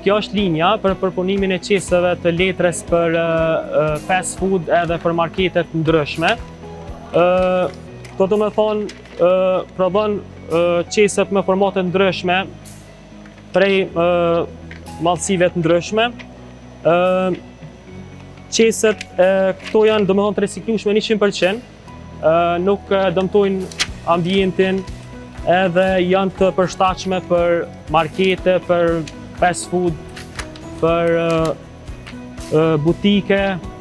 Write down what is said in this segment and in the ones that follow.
Kjo është linja për përpunimin e qesëve të letrës për fast food edhe për marketet ndryshme. Këto do me thonë prodhon qesët me formate ndryshme prej mallësive të ndryshme. Qesët këto janë do me thonë të reciklueshme 100%, nuk dëmtojnë ambientin edhe janë të përshtatshme për markete, për fast food, për butike,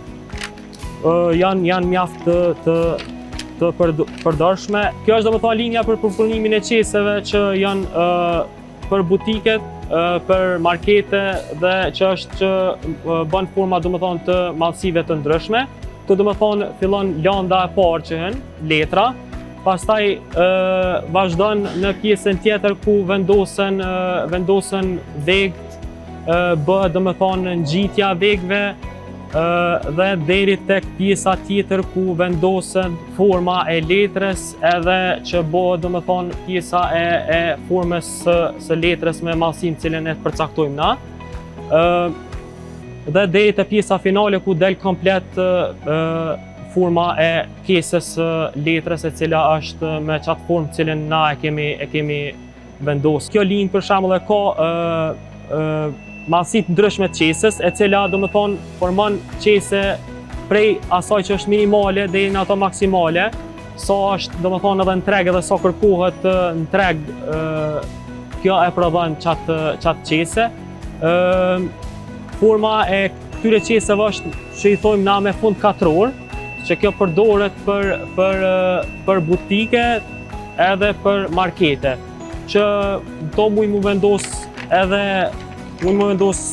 janë mjaft të përdorshme. Kjo është domethënë linja për përpunimin e qesëve që janë për butiket, për markete dhe që bën forma domethënë të mallësive të ndryshme. Këtu domethënë fillon landa e parë që hyn, letra. Pastaj vazhdon në pjesën tjetër ku vendosen vegët, bëhet domethënë ngjitja e vegëve dhe deri tek pjesa tjetër ku vendosen forma e letrës edhe që bëhet domethënë pjesa e formës së letrës me mallësinë cilën e përcaktojmë na. Dhe deri te pjesa finale ku del komplet forma e kesës letrës e cila është me qatë formë cilën na e kemi vendosur. Kjo linjë për shembull e ka mallësi të ndryshme të qesës, e cila domethënë formon qese prej asaj që është minimale deri në ato maksimale, sa është domethënë edhe në treg edhe sa kërkohet në treg, kjo e prodhon qatë qese. Forma e këtyre qesëve është që i thojmë na me fund katror, që kjo përdoret për butike edhe për markete, që to mu vendos edhe mu vendos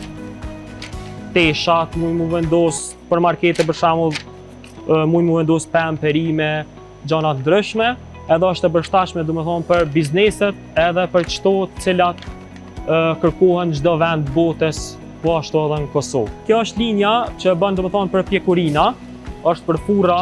teshat, mu vendos për markete për shembull, mu vendos pemë, perime, gjana të ndryshme, edhe është e përshtatshme domethënë për bizneset edhe për çdo të cilat kërkohen çdo vend botës, po ashtu edhe në Kosovë. Kjo është linja që bën domethënë për pjekurina, është për furra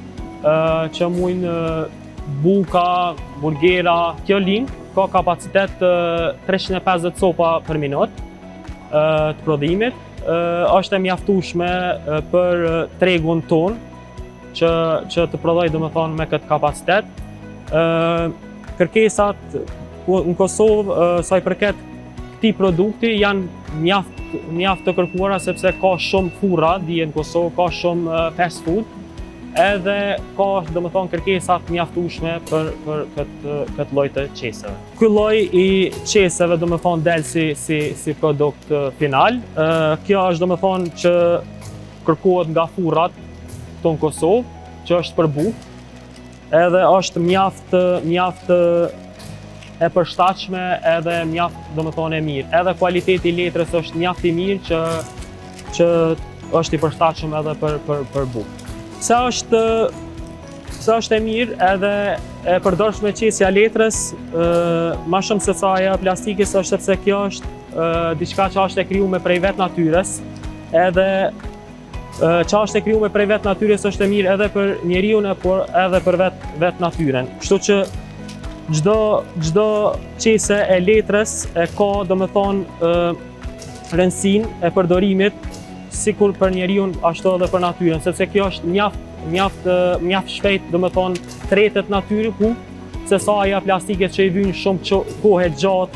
që mujnë buka, burgera. Kjo linjë ka kapacitet 350 copa për minutë të prodhimit. Është e mjaftueshme për tregun ton që të prodhoj domethënë me këtë kapacitet. Kërkesat në Kosovë sa i përket këtij produkti janë mjaft të kërkuara sepse ka shumë furra dije në Kosovë, ka shumë fast food, edhe ka domethënë kërkesa të mjaftueshme për këtë lloj të qesëve. Ky lloj i qesëve domethënë del si produkt final. Kjo është domethënë që kërkohet nga furrat këtu në Kosovë, që është për bukë, edhe është mjaft e përshtatshme edhe mjaft domethënë e mirë. Edhe kualiteti i letrës është mjaft i mirë që është i përshtatshëm edhe për bukë. Sa është e mirë edhe e përdorshme qesja e letrës, ma shumë se sa ajo plastikës, është sepse kjo është diçka që është e krijuar prej vetë natyrës, edhe që është e krijuar prej vetë natyrës është e mirë edhe për njeriu, por edhe për vetë natyrën. Kështu që çdo qese e letrës e ka domethënë rëndësinë e përdorimit sikur për njeriu ashtu edhe për natyrën, sepse kjo është mjaft shpejt domethënë tretet natyrë se sa ajo plastikës që i vyn shumë kohë gjatë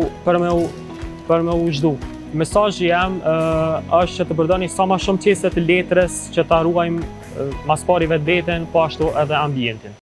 për me u zhdu. Mesazhi jam është që të përdorni sa më shumë qese të letrës që ta ruajmë mas pari vetveten, po ashtu edhe ambientin.